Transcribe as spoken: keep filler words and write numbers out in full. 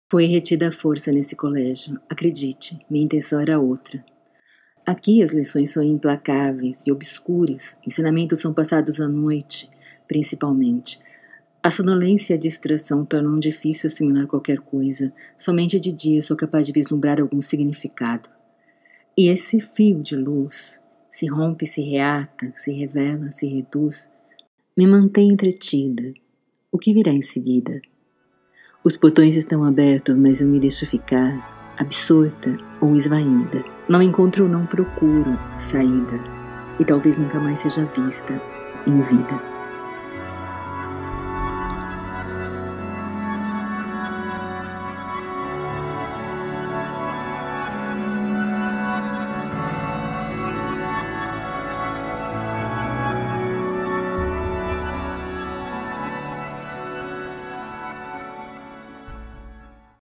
Foi retida a força nesse colégio. Acredite, minha intenção era outra. Aqui as lições são implacáveis e obscuras. Ensinamentos são passados à noite, principalmente. A sonolência e a distração tornam difícil assimilar qualquer coisa. Somente de dia sou capaz de vislumbrar algum significado. E esse fio de luz se rompe, se reata, se revela, se reduz. Me mantém entretida. O que virá em seguida? Os portões estão abertos, mas eu me deixo ficar, absorta ou esvaída. Não encontro ou não procuro saída, e talvez nunca mais seja vista em vida.